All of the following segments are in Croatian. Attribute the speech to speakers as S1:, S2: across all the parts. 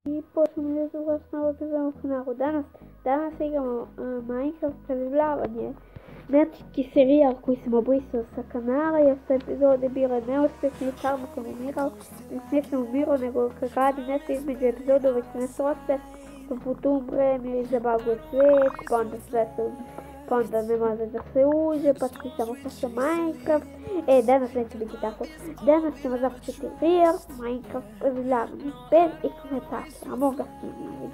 S1: I počnemo da vas novog na kanalu. Danas igramo Minecraft preživljavanje. Neki serijal koji sam obrisao sa kanala jer su epizode bile neuspješne i samo sam umirao. Nisam umirao nego kad radi nešto između epizoda uvijek se nešto ostaje. Poput umrem ili zabaguje svijet, pa onda ne može da se uđe, pa ti samo sa Minecraft. Danas neće biti tako. Danas ćemo započeti real Minecraft preživljavanje bez implementacije, a moga snimiti.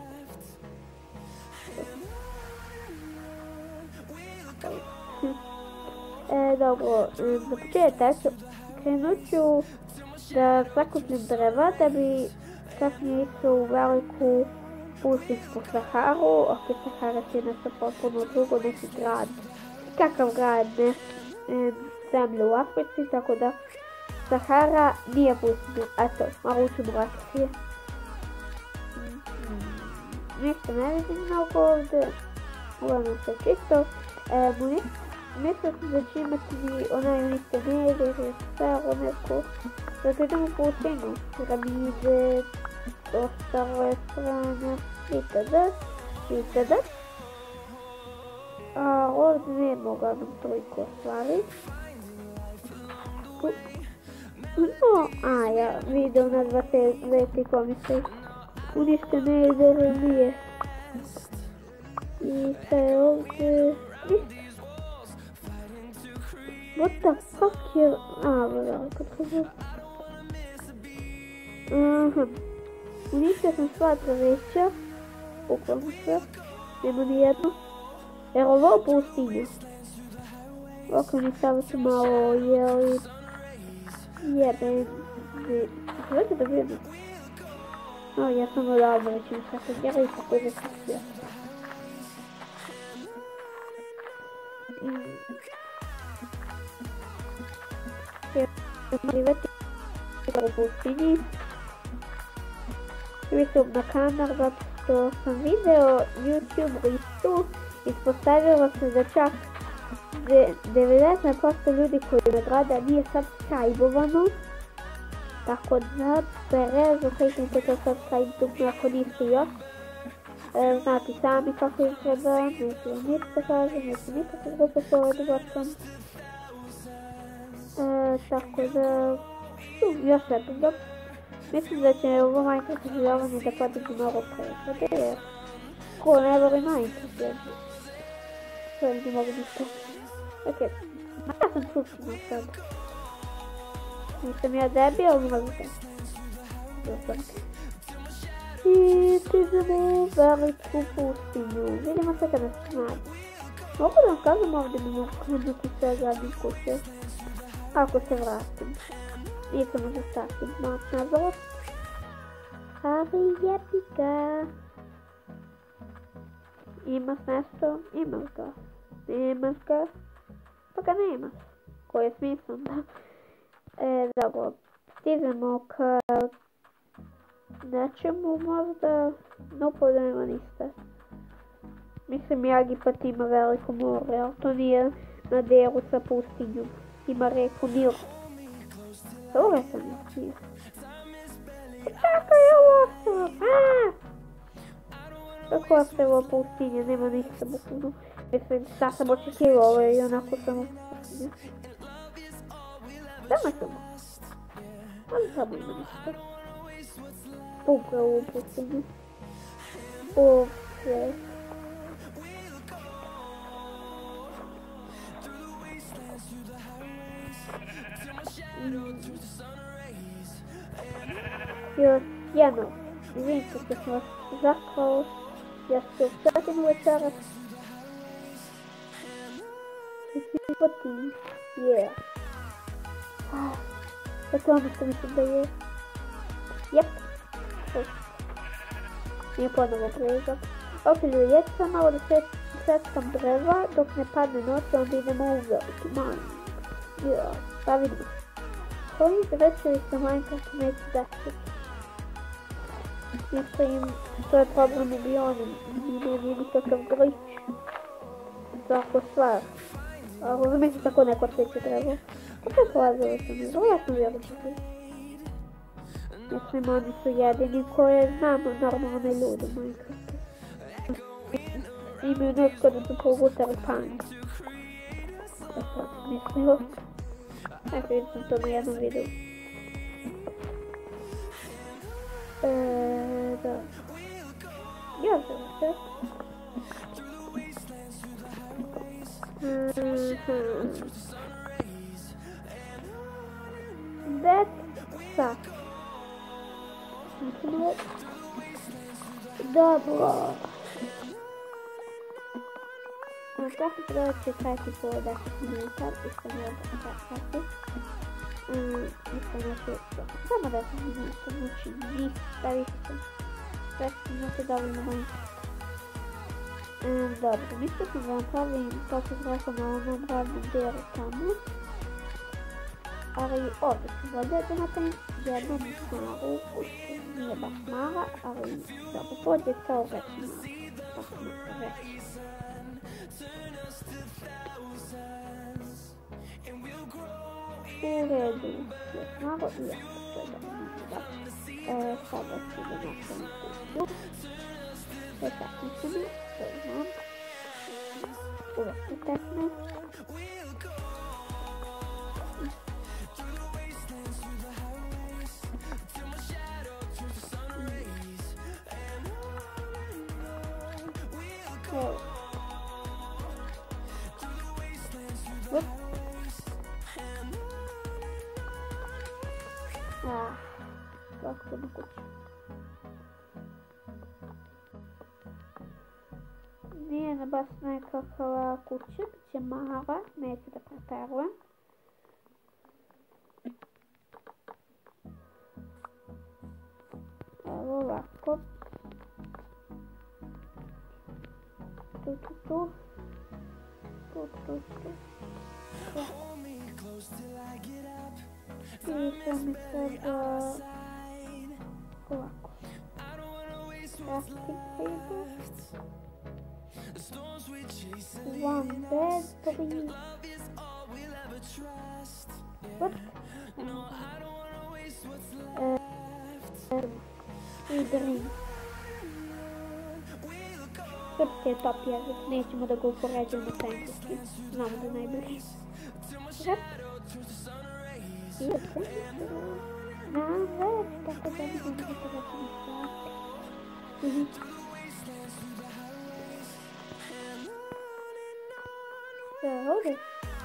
S1: Dobro, za početak krenut ću da sakupim drva da bi kasnije išao u veliku pustinsku Saharu. Ok, Sahara je nešto potpuno drugo, neki grad. Kakav grad, ne zemlja u Africi, tako da Sahara nije pustinja. Eto, malo učimo rakcije. Ništa ne vidim mnogo ovdje. Uglavnom se čisto. Mislio sam da će imati onaj uniste nede, sve neko. Zato idemo u pustinju. Piramide, ostalo je strana, itd. A ovdje nema uglavnom toliko stvari. Ja video na 2 leti komisije. Uništene nije. I šta je ovdje? What the fuck je... veliko treba. Uništio sam sva drveća. Bukvalno sve. Nema ni jedno. Jer ovo pustinja. Ok, uništavati ću malo, jeli... Jebem... Gledajte da vidim. Ja sam odavno već im sad jer i tako da sam sve. Živjeti u pustinji. Youtube na kanal zato što sam video YouTube listu ispostavilo se da čak 90% ljudi koji me gleda nije subscribe-ovano. Tako da prerezu kliknite to subscribe dugme ako niste još. Znate sami kako izgleda, neću vam ništa kažem, neću nikako zgupe s ovaj dobačkom. Tako da, još jednom dok. Mislim da će ovo Minecraft preživljavanje da podići mnogo prešade jer ko ne voli Minecraft jer to ne mogu ništa. Ok, ja sam čučina sad. Nisam ja debil, možda. I stižemo u veliku pustinju. Vidimo se kada se nađe. Mogu da vam kažem ovdje mi mogu krenuti sve zadnje kuće. Ako se vratim. Nisam možda statim mat nazad. Ali jebi ga. Imaš nešto? Imaš ga. Nemaš ga? Pa ga nemaš. Koji je smisao da? Dobro. Stižemo ka nečemu možda. Nopo da nema ništa. Mislim Jagipat ima veliko more, ali to nije na delu sa pustinjom. Ima reku Nil. Ovo sam mislio. Čekaj, ovo ostrvo! Kako ostrvo pustinje, nema ništa bukvalno. Mislim, šta sam očekivao, ovo je i onako samo pustinje. Samo samo. Ali samo ima ništa. Puka ovo pustinje. Ovdje. Još jedno, izvinite što sam vas zaklao, ja ću upratim večeras. I svi potim, Tako ono što mislim da je. Jep. Nije ponovo prezak. Ok, ljudi, ja ću sam malo da seckam drva, dok ne padne noć, onda idemo u veliki manje. Pa vidimo. Koji drečevi sa Minecraftu neće desiti. Mislim, to je problem u bionom. Nije nikakav glitch. Tako stvar. Ali razumijete tako neko treće drvo. Kako je polazilo sam? Vrlo jasno vjerujem. Mislim, oni su jedini koje znamo normalne ljude u Minecraftu. Imaju nešto da su pogutali punk. Da sam mislio. Eto, vidim sam to na jednom videu. Da. Ja znam se. That sucks. Dobro. Svaki projekt će trajati po 10 minuta, isto ne odakati. Isto neću, samo 10 minuta, znači ništa više. 10 minuta dovoljno Minecraft. Dobro, mislio sam da napravim to što sam rekao na onom radnom delu tamo. Ali ovdje ću bolje da napravim jednu malu kuću. Nije baš mala, ali dobro, pođe kao već mala. Tako malo već. U redu, još malo i ja to je dobro. Sada ću da napravim kuću. Sve tehnične, to znam. Uvijek su tehne. Kako na kuću. Nije na baš nekakva kuća, bit će mala, neću da preterujem. Evo ovako. Tu. I sam mi sada ovako. Crafting table. One bed, 3. What? I drink. Srpski je top jezik, nećemo da ga upoređujemo sa engleskim. Znamo da je najbolji. Rep. I da se na već, tako da ne mogu da se vrati ništa. Sve ovdje.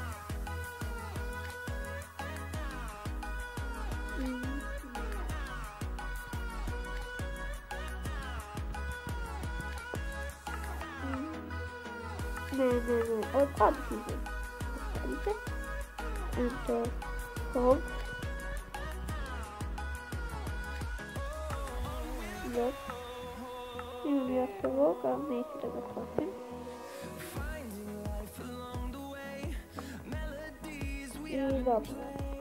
S1: Ne, odlično. Ostavite. And hold. Yes. Imam još ovog, ali neću da ga hvatim. I dobro.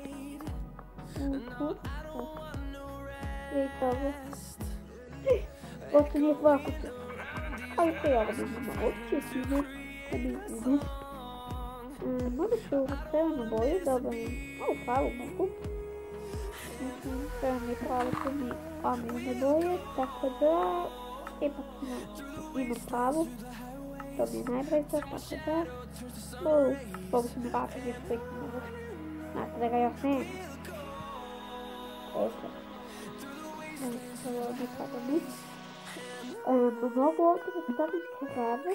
S1: Vidite ovo. Pošto nije dva kuća. Ali se ja da imamo očistimo. Da mi izgledamo. Možda ću crvenu boju da obavim ovu pravu mogu. Crvenu i pravu su mi omiljene boje, tako da ipak imam pravu. To mi je najbreza, tako da mogu se mi vratiti jer to ih ne mogu. Znate da ga još nema. Ovo nekada mi. Mogu ovdje da stavim krevet.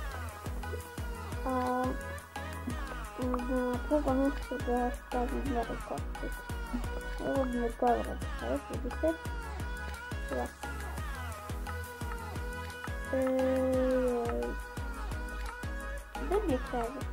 S1: Na drugo mjesto da stavim jedan kostik. Ovo mi je odgovara da stavim, vidite. Ovako. Gdje mi je krevet?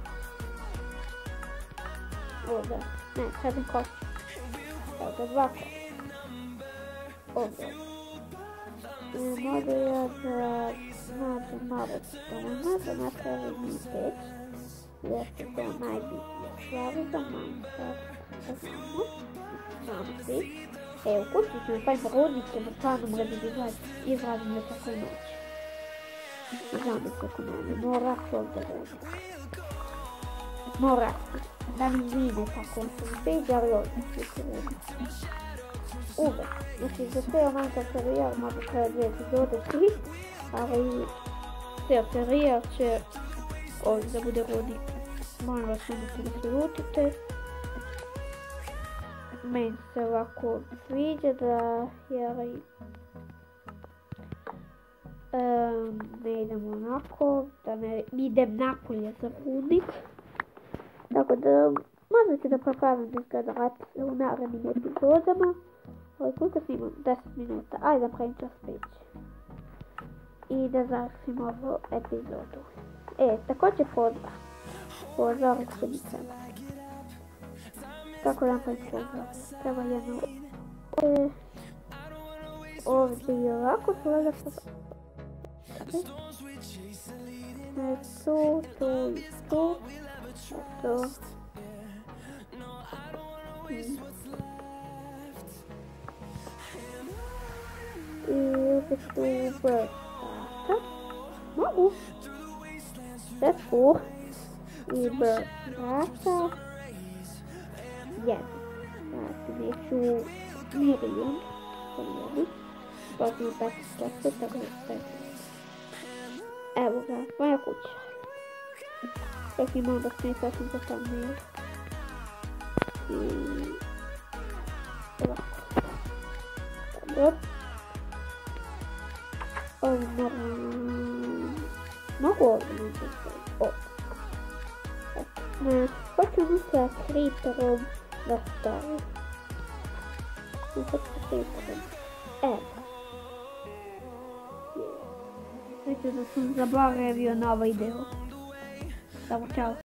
S1: Ovdje. Ne, stavim kostik. Ovdje dva kostika. Ovdje. Mogu ja da nađem malo stona, da napravim i peć. Jer se to najbitnije stvari za Minecraft, da znamo svi. U kuću ću napraviti rudnike, da stvarno mogu da izrazim je tako noć. Znam kako mene, mora se ovdje rudnik. Mora se, da mi vine tako se sviđa, ali ovdje se rudnik. uvek. Znači za ceo Minecraft serijal možda treba 2 epizode, 3, ali ceo serijal će ovdje da bude rudnik. Molim vas nemojte da se ljutite. Meni se ovako sviđa da ne idem onako, da ne idem napolje za rudnik. Tako da možete da popravim da izgleda ratice u narednim epizodama. Ali koliko snimam? 10 minuta. Ajde da pravim čas priče. I da završim ovu epizodu. Također pozor. Pozor se mi treba. Kako da napravim pozor? Treba jedno... Ovdje i ovako su valjda pozor. Tu i tu. Eto. I opet tu vrata. Mogu. Sve tu. I vrata. Jedan. Znači neću milion. Pogledaj. Pozimo 15%, tako da 15%. Evo ga, moja kuća. Čak imam da sam sasvim za thumbnail. I... ovako. Dobro. Mogu ovdje nešto staviti. Hoću sa creeperom da stavim. Hoću sa creeperom. Evo. Znači da sam zaboravio na ovaj deo. Samo čao.